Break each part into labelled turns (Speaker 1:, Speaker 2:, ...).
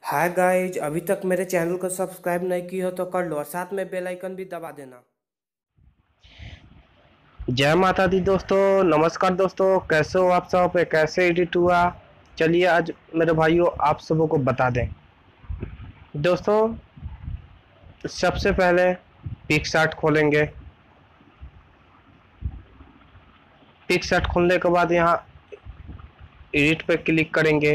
Speaker 1: Hi guys, अभी तक मेरे चैनल को सब्सक्राइब नहीं की हो तो कर लो और साथ में बेल आइकन भी दबा देना।
Speaker 2: जय माता दी दोस्तों। नमस्कार दोस्तों, कैसे हो आप सब? कैसे एडिट हुआ? चलिए आज मेरे भाइयों आप सबों को बता दें। दोस्तों सबसे पहले पिक्सआर्ट खोलेंगे। पिक्सआर्ट खोलने के बाद यहाँ एडिट पे क्लिक करेंगे।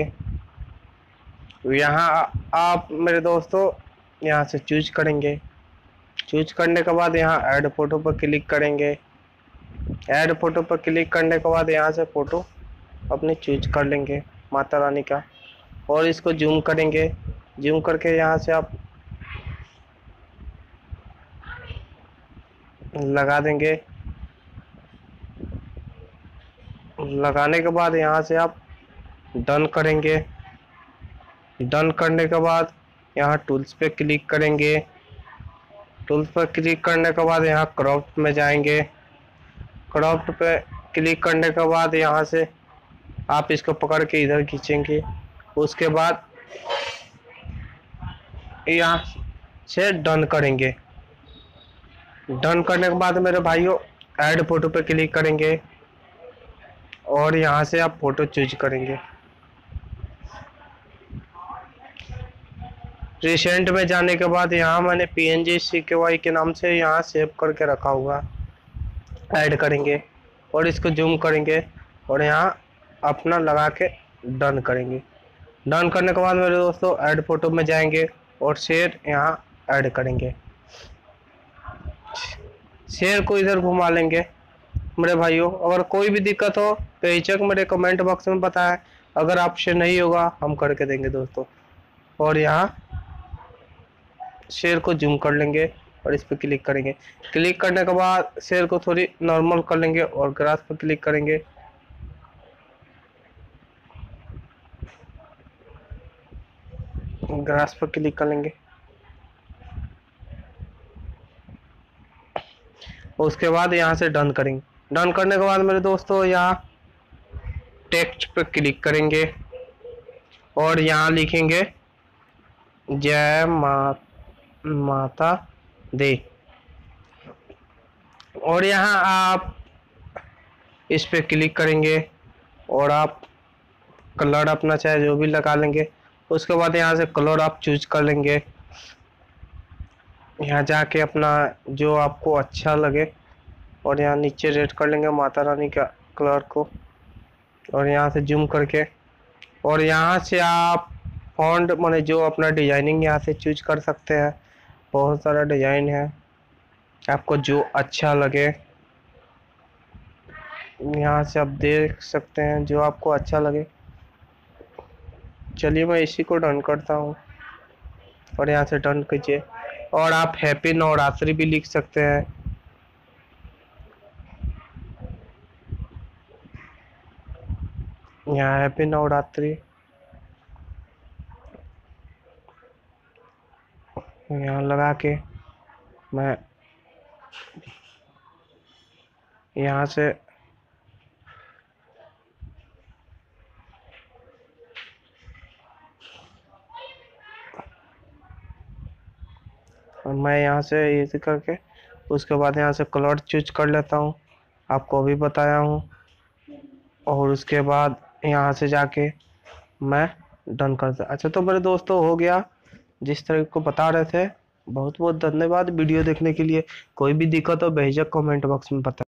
Speaker 2: यहाँ आप मेरे दोस्तों यहाँ से चूज करेंगे। चूज करने के बाद यहाँ ऐड फोटो पर क्लिक करेंगे। ऐड फोटो पर क्लिक करने के बाद यहाँ से फोटो अपनी चूज कर लेंगे माता रानी का, और इसको जूम करेंगे। जूम करके यहाँ से आप लगा देंगे। लगाने के बाद यहाँ से आप डन करेंगे। डन करने के बाद यहाँ टूल्स पे क्लिक करेंगे। टूल्स पर क्लिक करने के बाद यहाँ क्रॉप में जाएंगे। क्रॉप पे क्लिक करने के बाद यहाँ से आप इसको पकड़ के इधर खींचेंगे। उसके बाद यहाँ से डन करेंगे। डन करने के बाद मेरे भाइयों ऐड फोटो पे क्लिक करेंगे और यहाँ से आप फोटो चूज करेंगे। रिसेंट में जाने के बाद यहाँ मैंने PNG CKY के नाम से यहाँ सेव करके रखा हुआ, ऐड करेंगे और इसको जूम करेंगे और यहाँ अपना लगा के डन करेंगे। डन करने के बाद मेरे दोस्तों ऐड फोटो में जाएंगे और शेयर यहाँ ऐड करेंगे। शेयर को इधर घुमा लेंगे। मेरे भाइयों अगर कोई भी दिक्कत हो बेहिचक मेरे कमेंट बॉक्स में बताएं, अगर आपसे नहीं होगा हम करके देंगे दोस्तों। और यहाँ शेयर को जूम कर लेंगे और इस पर क्लिक करेंगे। क्लिक करने के बाद शेयर को थोड़ी नॉर्मल कर लेंगे और ग्रास पर क्लिक करेंगे। ग्रास पर क्लिक कर लेंगे। उसके बाद यहाँ से डन करेंगे। डन करने के बाद मेरे दोस्तों यहाँ टेक्स्ट पे क्लिक करेंगे और यहाँ लिखेंगे जय माता दी। और यहाँ आप इस पे क्लिक करेंगे और आप कलर अपना चाहे जो भी लगा लेंगे। उसके बाद यहाँ से कलर आप चूज कर लेंगे। यहाँ जाके अपना जो आपको अच्छा लगे और यहाँ नीचे रेड कर लेंगे माता रानी का कलर को और यहाँ से जूम करके, और यहाँ से आप फॉन्ट माने जो अपना डिजाइनिंग यहाँ से चूज कर सकते हैं। बहुत सारा डिजाइन है, आपको जो अच्छा लगे यहाँ से आप देख सकते हैं जो आपको अच्छा लगे। चलिए मैं इसी को डन करता हूँ और यहाँ से डन कीजिए। और आप हैप्पी नवरात्रि भी लिख सकते हैं। यहाँ हैप्पी नवरात्रि यहाँ लगा के मैं यहाँ से यहाँ से ये करके उसके बाद यहाँ से कलर चूज कर लेता हूँ, आपको अभी बताया हूँ। और उसके बाद यहाँ से जाके मैं डन करता। अच्छा तो मेरे दोस्तों हो गया जिस तरह को बता रहे थे। बहुत बहुत धन्यवाद वीडियो देखने के लिए। कोई भी दिक्कत हो बेहिचक कमेंट बॉक्स में बता।